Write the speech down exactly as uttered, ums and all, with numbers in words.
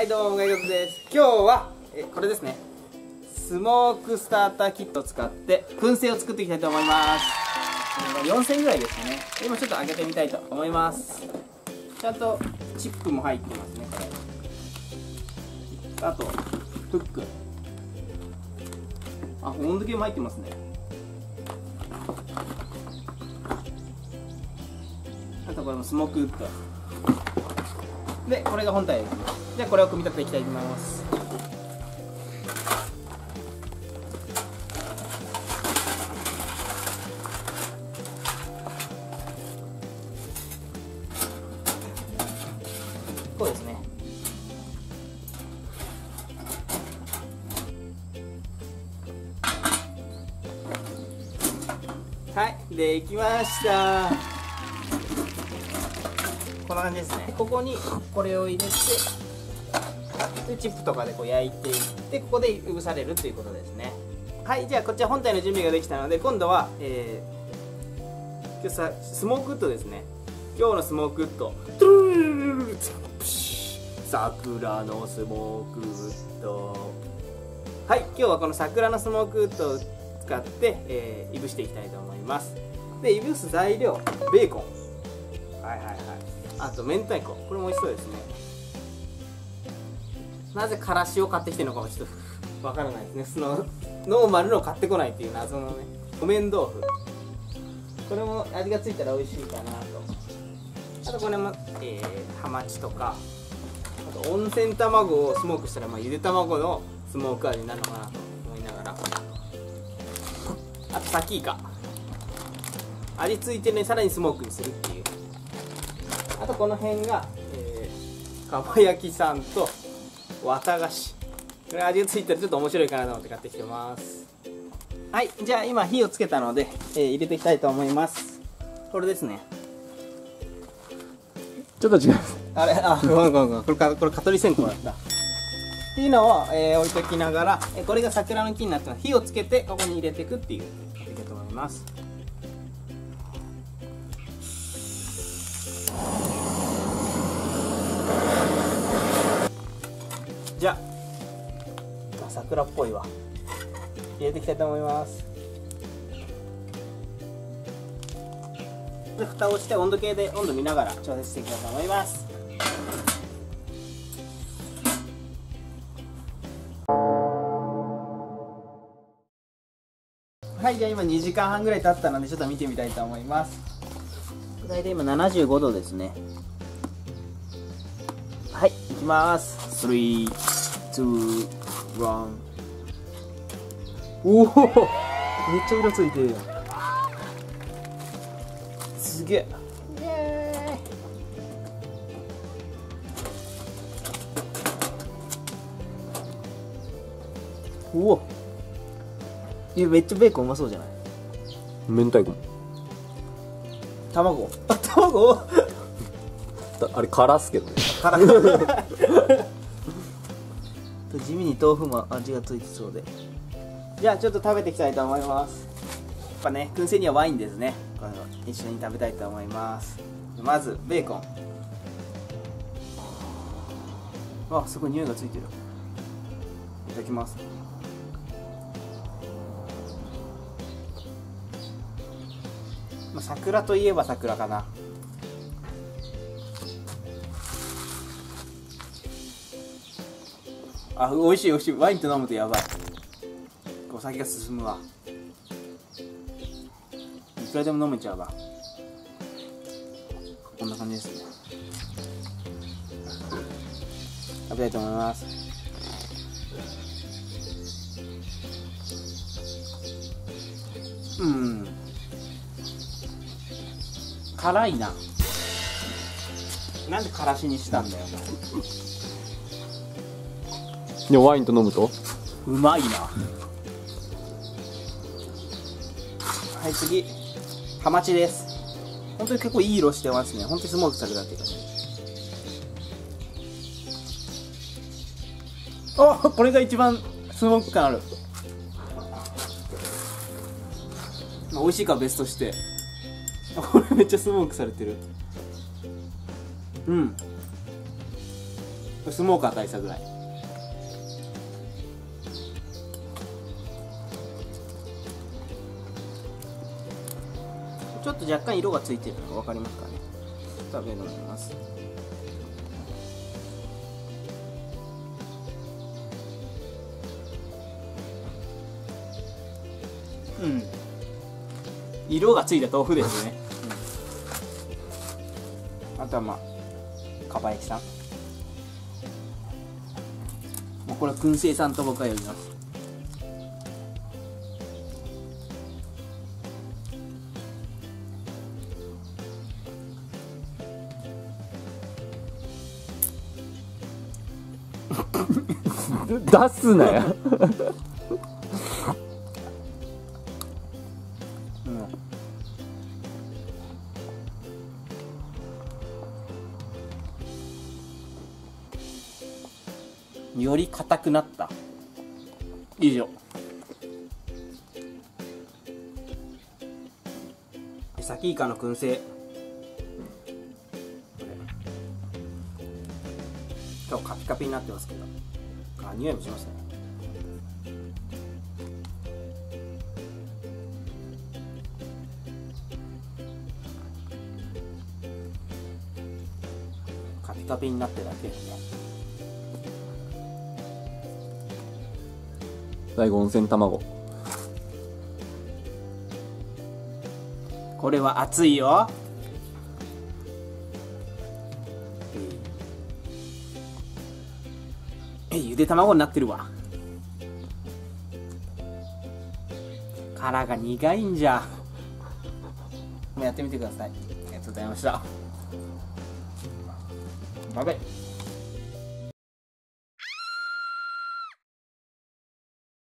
はいどうもガイガズです。今日はえこれですね、スモークスターターキットを使って燻製を作っていきたいと思います。よんせんえんぐらいですかね。今ちょっと開けてみたいと思います。ちゃんとチップも入ってますね、これ。あとフック、あ、温度計も入ってますね。あとこれもスモークウッドで、これが本体です。じゃあこれを組み立てていきたいと思います。こうですね。はい、できました。こんな感じですね。ここにこれを入れて、でチップとかでこう焼いていって、ここでいぶされるということですね。はい、じゃあこっちは本体の準備ができたので、今度は、えー、今日さスモークウッドですね。今日のスモークウッド、トゥルルルルル桜のスモークウッド。はい、今日はこの桜のスモークウッドを使って、えー、いぶしていきたいと思います。で、いぶす材料、ベーコン、はいはいはい、あと明太子、これも美味しそうですね。なぜからしを買ってきてるのかもちょっとわからないですね。そのノーマルのを買ってこないっていう謎のね。木綿豆腐、これも味がついたら美味しいかなと。あとこれも、えー、ハマチとか、あと温泉卵をスモークしたら、まあ、ゆで卵のスモーク味になるのかなと思いながら、あとサキイカ、味ついてるのにさらにスモークにするっていう。あとこの辺が、えー、かば焼きさんと綿菓子、これ味がついてるちょっと面白いかなと思って買ってきてます。はい、じゃあ今火をつけたので、えー、入れていきたいと思います。これですね。 ちょっと違う。 あれ、あ、ごめんごめんごめん、これか、これ蚊取り線香だったっていうのを、えー、置いときながら、えー、これが桜の木になったら火をつけてここに入れていくっていうやり方と思います。じゃあ、あ、桜っぽいわ。入れていきたいと思います。で、蓋をして温度計で温度見ながら調節していきたいと思います。はい、じゃあ今にじかんはんぐらい経ったのでちょっと見てみたいと思います。大体今ななじゅうごどですね。はい、いきます。スリー、ツー、ワン。おお、めっちゃ色ついてるやん。すげえ。イエーイ。おお、いやめっちゃベーコンうまそうじゃない？ 明太子も卵、あ、卵あれ辛すけどね。 辛地味に豆腐も味がついてそうで。じゃあちょっと食べていきたいと思います。やっぱね、燻製にはワインですね。これを一緒に食べたいと思います。まずベーコン、あ、すごい匂いがついてる。いただきます。まあ、桜といえば桜かな。あ、美味しい美味しい。ワインと飲むとやばい。お酒が進むわ。いくらでも飲めちゃうわ。こんな感じですね。食べたいと思います。うん、辛いな。なんでからしにしたんだよ。 でワインと飲むとうまいな。はい、次ハマチです。本当に結構いい色してますね。本当にスモークされたっていうかね。あ、これが一番スモーク感ある。まあ、美味しいかは別として、これめっちゃスモークされてる。うん、 スモーカー大佐ぐらい。ちょっと若干色がついてるのが分かりますかね。食べ飲みます。うん、色がついた豆腐ですね、うん、あとはまあかば焼きさん、もうこれは燻製さんと僕は呼びます。 出すなやうん、より硬くなった。以上。サキイカの燻製、今日カピカピになってますけど、あ、匂いもしますね。カピカピになってるだけですね。 最後温泉卵。 これは熱いよ。え、ゆで卵になってるわ。殻が苦いんじゃ。もうやってみてください。ありがとうございました。バイバイ。